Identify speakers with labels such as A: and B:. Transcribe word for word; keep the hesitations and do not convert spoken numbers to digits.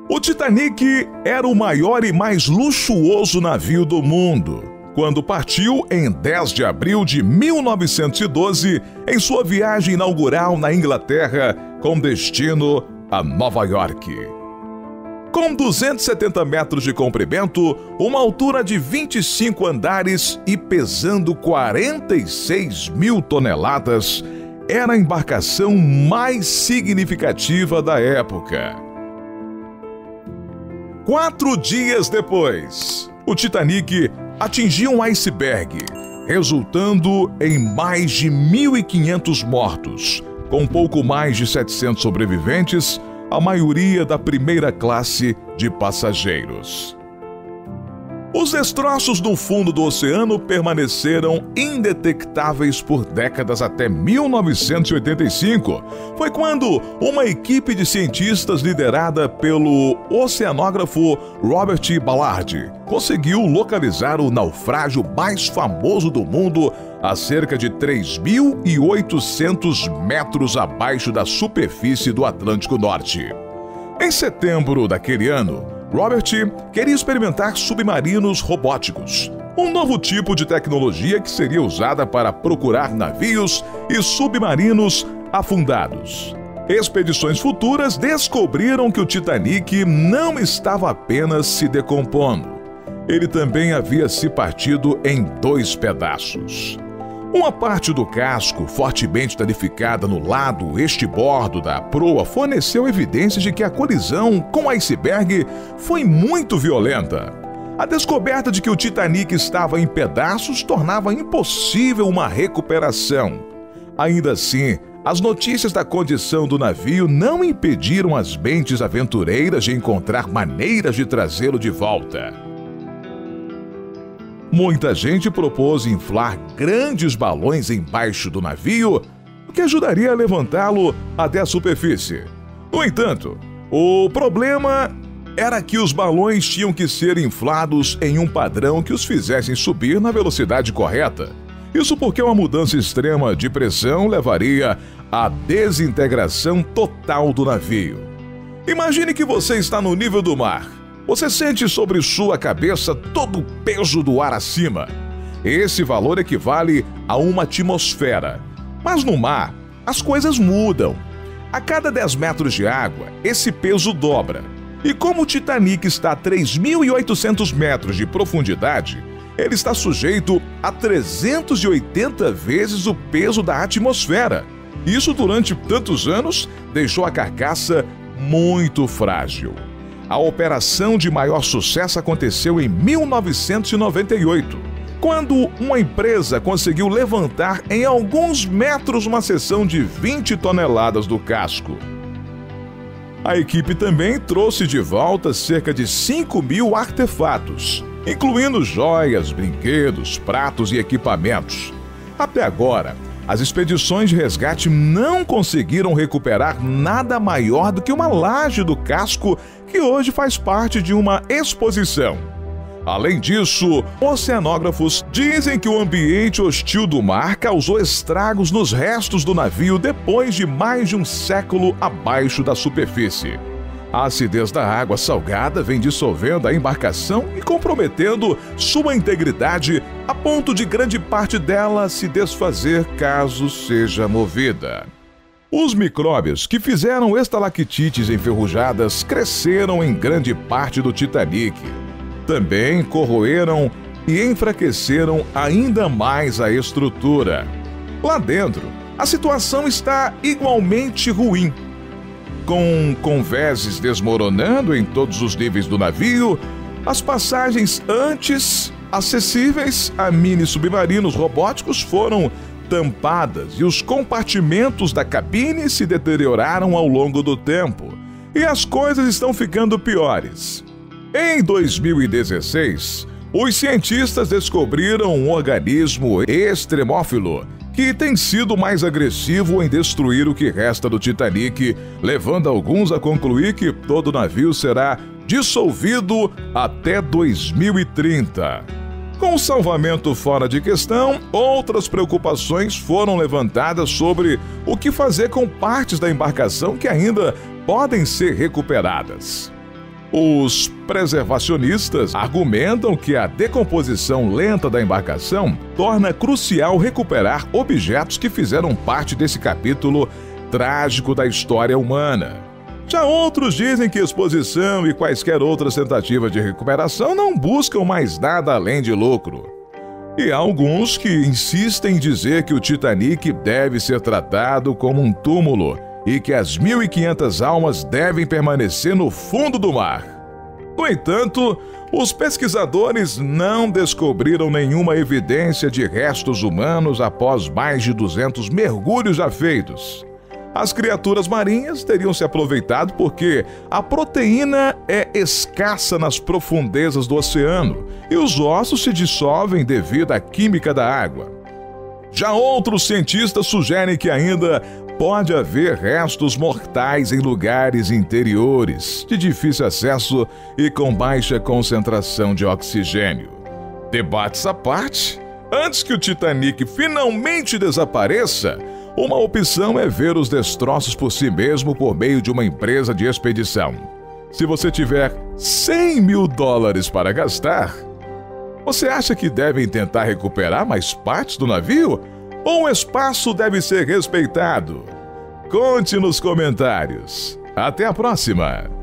A: O Titanic era o maior e mais luxuoso navio do mundo, quando partiu em dez de abril de mil novecentos e doze em sua viagem inaugural na Inglaterra com destino a Nova York. Com duzentos e setenta metros de comprimento, uma altura de vinte e cinco andares e pesando quarenta e seis mil toneladas, era a embarcação mais significativa da época. Quatro dias depois, o Titanic atingiu um iceberg, resultando em mais de mil e quinhentos mortos, com pouco mais de setecentos sobreviventes, a maioria da primeira classe de passageiros. Os destroços no fundo do oceano permaneceram indetectáveis por décadas até mil novecentos e oitenta e cinco. Foi quando uma equipe de cientistas liderada pelo oceanógrafo Robert Ballard conseguiu localizar o naufrágio mais famoso do mundo a cerca de três mil e oitocentos metros abaixo da superfície do Atlântico Norte. Em setembro daquele ano, Robert queria experimentar submarinos robóticos, um novo tipo de tecnologia que seria usada para procurar navios e submarinos afundados. Expedições futuras descobriram que o Titanic não estava apenas se decompondo. Ele também havia se partido em dois pedaços. Uma parte do casco, fortemente danificada no lado estibordo da proa, forneceu evidências de que a colisão com o iceberg foi muito violenta. A descoberta de que o Titanic estava em pedaços tornava impossível uma recuperação. Ainda assim, as notícias da condição do navio não impediram as mentes aventureiras de encontrar maneiras de trazê-lo de volta. Muita gente propôs inflar grandes balões embaixo do navio, o que ajudaria a levantá-lo até a superfície. No entanto, o problema era que os balões tinham que ser inflados em um padrão que os fizessem subir na velocidade correta. Isso porque uma mudança extrema de pressão levaria à desintegração total do navio. Imagine que você está no nível do mar. Você sente sobre sua cabeça todo o peso do ar acima. Esse valor equivale a uma atmosfera. Mas no mar, as coisas mudam. A cada dez metros de água, esse peso dobra. E como o Titanic está a três mil e oitocentos metros de profundidade, ele está sujeito a trezentas e oitenta vezes o peso da atmosfera. Isso, durante tantos anos, deixou a carcaça muito frágil. A operação de maior sucesso aconteceu em mil novecentos e noventa e oito, quando uma empresa conseguiu levantar em alguns metros uma seção de vinte toneladas do casco. A equipe também trouxe de volta cerca de cinco mil artefatos, incluindo joias, brinquedos, pratos e equipamentos. Até agora, as expedições de resgate não conseguiram recuperar nada maior do que uma laje do casco que hoje faz parte de uma exposição. Além disso, oceanógrafos dizem que o ambiente hostil do mar causou estragos nos restos do navio depois de mais de um século abaixo da superfície. A acidez da água salgada vem dissolvendo a embarcação e comprometendo sua integridade a ponto de grande parte dela se desfazer caso seja movida. Os micróbios que fizeram estalactites enferrujadas cresceram em grande parte do Titanic. Também corroeram e enfraqueceram ainda mais a estrutura. Lá dentro, a situação está igualmente ruim. Com convéses desmoronando em todos os níveis do navio, as passagens antes acessíveis a mini-submarinos robóticos foram tampadas e os compartimentos da cabine se deterioraram ao longo do tempo. E as coisas estão ficando piores. Em dois mil e dezesseis, os cientistas descobriram um organismo extremófilo que tem sido mais agressivo em destruir o que resta do Titanic, levando alguns a concluir que todo o navio será dissolvido até dois mil e trinta. Com o salvamento fora de questão, outras preocupações foram levantadas sobre o que fazer com partes da embarcação que ainda podem ser recuperadas. Os preservacionistas argumentam que a decomposição lenta da embarcação torna crucial recuperar objetos que fizeram parte desse capítulo trágico da história humana. Já outros dizem que exposição e quaisquer outras tentativas de recuperação não buscam mais nada além de lucro. E há alguns que insistem em dizer que o Titanic deve ser tratado como um túmulo e que as mil e quinhentas almas devem permanecer no fundo do mar. No entanto, os pesquisadores não descobriram nenhuma evidência de restos humanos após mais de duzentos mergulhos já feitos. As criaturas marinhas teriam se aproveitado porque a proteína é escassa nas profundezas do oceano e os ossos se dissolvem devido à química da água. Já outros cientistas sugerem que ainda pode haver restos mortais em lugares interiores, de difícil acesso e com baixa concentração de oxigênio. Debates à parte, antes que o Titanic finalmente desapareça, uma opção é ver os destroços por si mesmo por meio de uma empresa de expedição. Se você tiver cem mil dólares para gastar, você acha que devem tentar recuperar mais partes do navio? Ou o espaço deve ser respeitado? Conte nos comentários. Até a próxima!